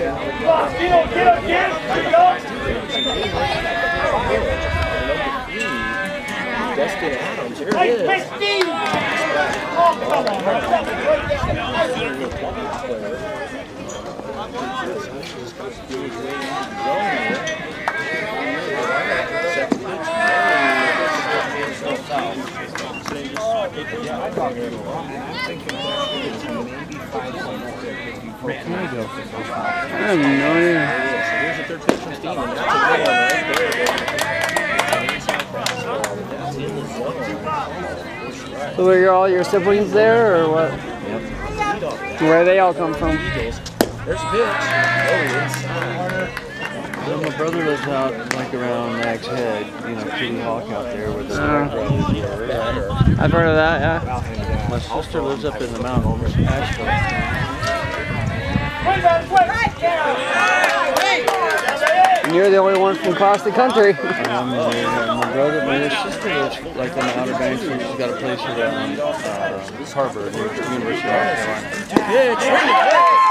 Dustin Adams, here it is. Oh, come I have no idea. So are all your siblings there, or what? Yep. Where they all come from? There's a pitch. Oh, inside. Well, my brother lives out like around Nag's Head, you know, Kitty Hawk out there where the Nag brothers were. I've heard of that, yeah. My sister lives up in the mountains, Asheville. And you're the only one from across the country. My brother, my sister lives like on the Outer Banks, and she's got a place around Harbor, near University of North Carolina.